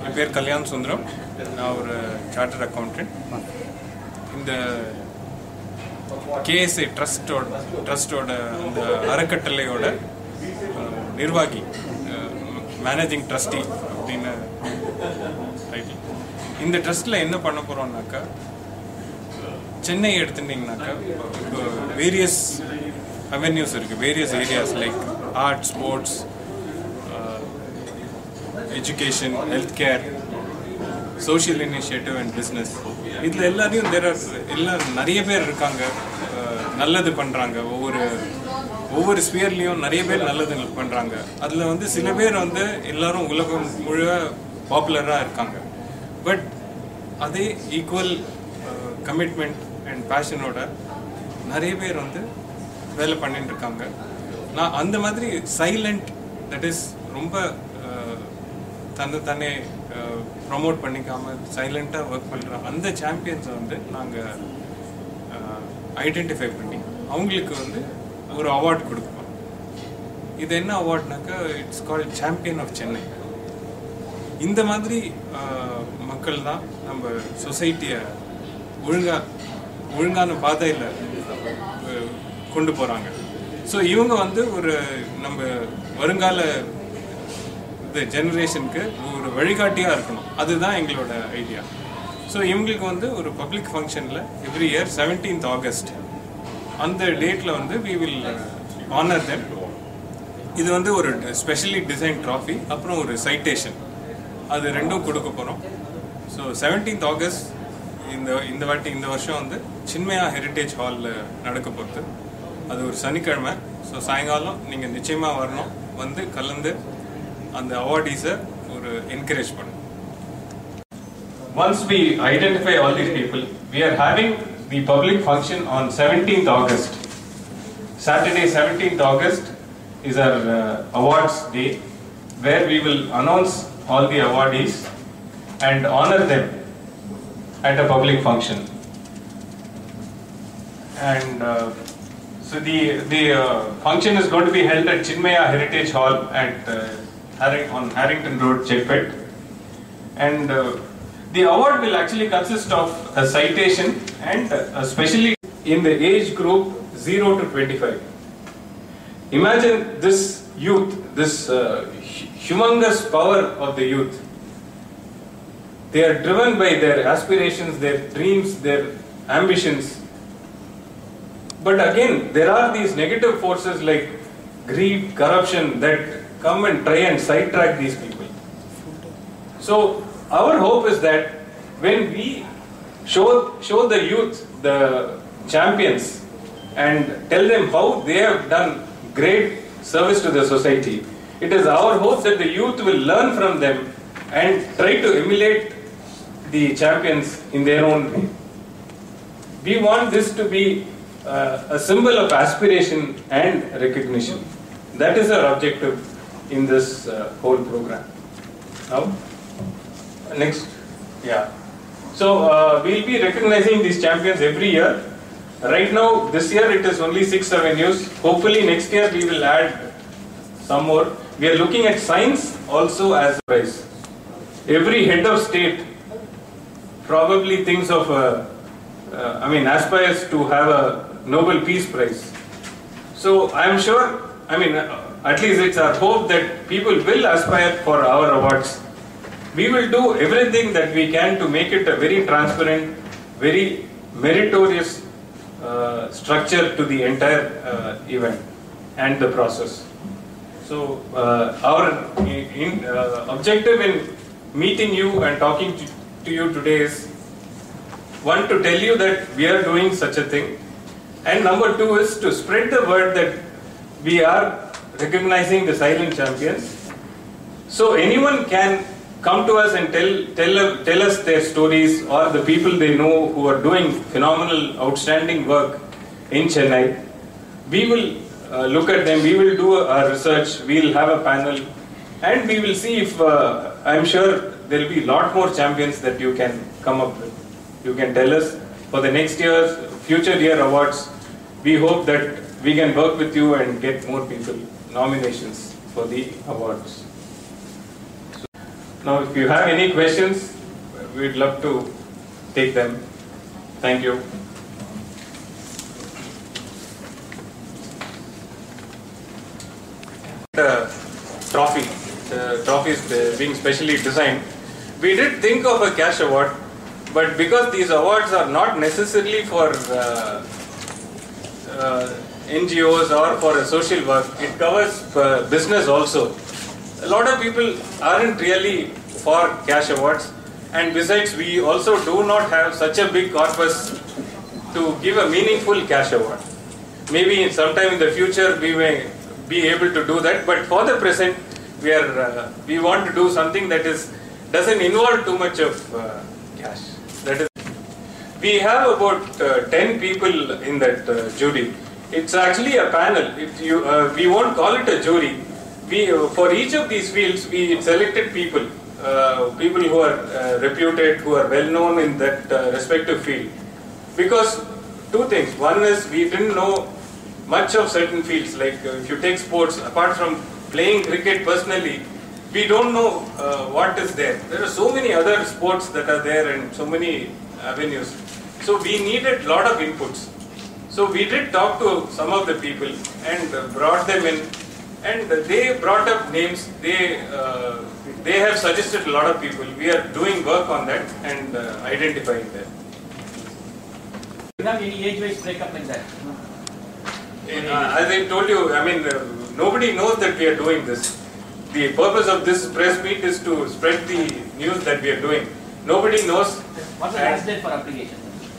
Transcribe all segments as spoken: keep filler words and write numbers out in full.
என் பேர் கல்யாண் சுந்தரம். நான் ஒரு சார்ட்டர்ட் அக்கௌண்டன்ட். இந்த கேஎஸ்ஐ ட்ரஸ்டோட ட்ரஸ்டோட இந்த அறக்கட்டளையோட நிர்வாகி, மேனேஜிங் ட்ரஸ்டி அப்படின்னு டைட்டில். இந்த ட்ரஸ்ட்டில் என்ன பண்ண போகிறோம்னாக்கா, சென்னை எடுத்துட்டிங்கனாக்கா இப்போ வேரியஸ் அவென்யூஸ் இருக்குது, various areas like art, sports, education, health care, social initiative and business. இதில் எல்லாரையும் தேர் ஆர் எல்லாம் நிறைய பேர் இருக்காங்க, நல்லது பண்ணுறாங்க. ஒவ்வொரு ஒவ்வொரு ஸ்பியர்லேயும் நிறைய பேர் நல்லது பண்ணுறாங்க. அதில் வந்து சில பேர் வந்து எல்லாரும் உலகம் முழுவ பாப்புலராக இருக்காங்க. பட் அதே ஈக்குவல் கமிட்மெண்ட் அண்ட் பேஷனோட நிறைய பேர் வந்து வேலை பண்ணிட்டு இருக்காங்க. நான் அந்த மாதிரி சைலண்ட், தட் இஸ் ரொம்ப தன்னை தானே ப்ரமோட் பண்ணிக்காமல் சைலண்ட்டாக ஒர்க் பண்ணுற அந்த சாம்பியன்ஸை வந்து நாங்கள் ஐடென்டிஃபை பண்ணி அவங்களுக்கு வந்து ஒரு அவார்டு கொடுப்போம். இது என்ன அவார்ட்னாக்கா, it's called champion of Chennai. இந்த மாதிரி மக்கள் தான் நம்ம சொசைட்டியை ஒழுங்கா ஒழுங்கான பாதையில் கொண்டு போகிறாங்க. ஸோ இவங்க வந்து ஒரு நம்ம வருங்கால ஜெனரேஷனுக்கு ஒரு வழிகாட்டியாக இருக்கணும். அதுதான் எங்களோட ஐடியா. ஸோ இவங்களுக்கு வந்து ஒரு பப்ளிக் ஃபங்க்ஷனில் எவ்ரி இயர் செவன்டீன்த் ஆகஸ்ட் அந்த டேட்டில் வந்து வி வில் ஆனர் தெம். இது வந்து ஒரு ஸ்பெஷலி டிசைன் ட்ராஃபி, அப்புறம் ஒரு சைட்டேஷன், அது ரெண்டும் கொடுக்க போகிறோம். ஸோ செவன்டீன்த் ஆகஸ்ட் இந்த இந்த வாட்டி இந்த வருஷம் வந்து சின்மயா ஹெரிட்டேஜ் ஹாலில் நடக்க போகுது. அது ஒரு சனிக்கிழமை. ஸோ சாயங்காலம் நீங்கள் நிச்சயமாக வரணும், வந்து கலந்து அந்த அவார்டீஸை ஒரு என்கரேஜ் பண்ணும். Once we identify all these people, we are having the public function on seventeenth August. Saturday seventeenth August is our uh, awards day, where we will announce all the awardees and honor them at a public function. And uh, so the the uh, function is going to be held at Chinmaya Heritage Hall at uh, Harring, on Harrington Road, Chetpet. And uh, the award will actually consist of a citation and especially in the age group zero to twenty-five. Imagine this youth, this uh, humongous power of the youth. They are driven by their aspirations, their dreams, their ambitions. But again, there are these negative forces like greed, corruption that come and try and sidetrack these people. So our hope is that when we show show the youth, the champions, and tell them how they have done great service to the society, it is our hope that the youth will learn from them and try to emulate the champions in their own way. We want this to be uh, a symbol of aspiration and recognition. That is our objective in this uh, whole program. Now, next, yeah. So uh, we'll be recognizing these champions every year. Right now, this year it is only six avenues. Hopefully next year we will add some more. We are looking at science also as a prize. Every head of state probably thinks of a, uh, I mean, aspires to have a Nobel Peace Prize. So I am sure, I mean, uh, at least it's our hope that people will aspire for our awards. We will do everything that we can to make it a very transparent, very meritorious uh, structure to the entire uh, event and the process. So uh, our in, uh, objective in meeting you and talking to, to you today is, one, to tell you that we are doing such a thing, and number two is to spread the word that we are recognizing the silent champions. So anyone can come to us and tell tell tell us their stories, or the people they know who are doing phenomenal, outstanding work in Chennai. We will uh, look at them. We will do our research. We will have a panel, and we will see if uh, I am sure there will be a lot more champions that you can come up with. You can tell us for the next year's future year awards. We hope that we can work with you and get more people nominations for the awards. So, Now, if you have any questions, we'd love to take them. Thank you. The trophy, the trophy is being specially designed. We did think of a cash award, but because these awards are not necessarily for uh, uh, N G Os or for a social work, it covers uh, business also. A lot of people aren't really for cash awards, and besides we also do not have such a big corpus to give a meaningful cash award. Maybe sometime in the future we may be able to do that, but for the present we are uh, we want to do something that is doesn't involve too much of uh, cash. That is, we have about uh, ten people in that uh, jury. It's actually a panel. If you uh, we won't call it a jury. We uh, for each of these fields we selected people, uh, people who are uh, reputed, who are well known in that uh, respective field. Because two things. One is we didn't know much of certain fields, like uh, if you take sports, apart from playing cricket personally, we don't know uh, what is there. There are so many other sports that are there and so many avenues. So we needed a lot of inputs. So we did talk to some of the people and uh, brought them in, and they brought up names. They uh, they have suggested a lot of people. We are doing work on that and uh, identifying them. Do you have any age-wise breakup like that? Uh, as I told you, I mean, uh, nobody knows that we are doing this. The purpose of this press meet is to spread the news that we are doing. Nobody knows. What's the last date for application?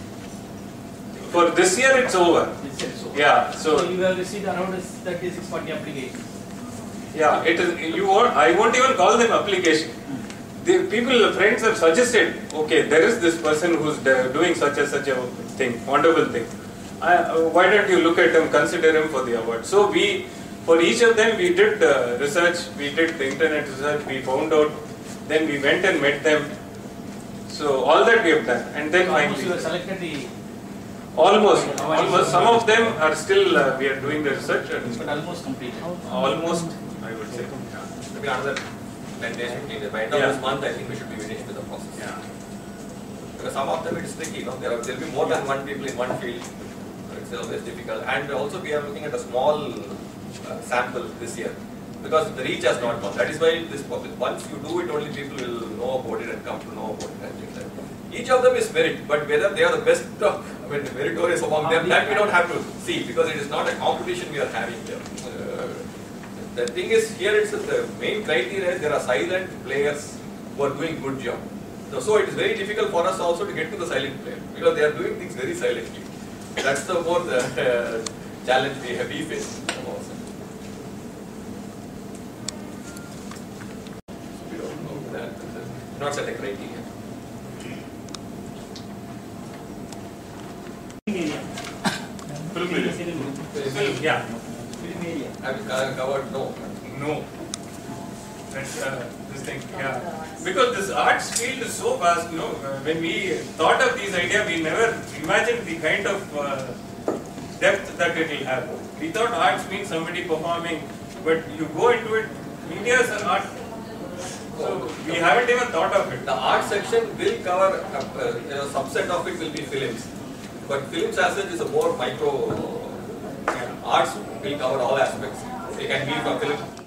For this year, it's over. This year, so. Yeah. So, so you have received around thirty-six forty applications. Yeah, it is. You won't. I won't even call them application. The people, friends, have suggested. Okay, there is this person who's doing such and such a thing, wonderful thing. I, uh, why don't you look at him, consider him for the award? So we, for each of them, we did uh, research, we did the internet research, we found out, then we went and met them. So all that we have done, and then so finally, almost you have selected the. Almost, almost. Some of them are still uh, we are doing the research, and but almost completed. Almost, I would say. Yeah. Maybe another ten days, fifteen days. By end of Yeah. this month, I think we should be finished with the process. Yeah. Because some of them it is tricky, you know. There will be more than one people in one field. It's always difficult. And also we are looking at a small uh, sample this year because the reach has not gone. That is why this once you do it, only people will know about it and come to know about it and things like that. Each of them is merit, but whether they are the best, uh, I mean, meritorious among them, that we don't have to see because it is not a competition we are having here. Uh, the thing is here, it's the main criteria is there are silent players who are doing good job. So, so it is very difficult for us also to get to the silent player because they are doing things very silently. That's the more the uh, challenge we have we face. We don't know that. Not set a criteria. Film area. Yeah. Film area. Have you covered? No. No. That's uh, this thing. Yeah. Because this arts field is so vast, you know, uh, when we thought of these ideas, we never imagined the kind of uh, depth that it will have. We thought arts means somebody performing, but you go into it, media is an art. So we haven't even thought of it. The art section will cover, uh, uh, you know, subset of it will be films. But films as such is a more micro, uh, arts will cover all aspects. It can be from film.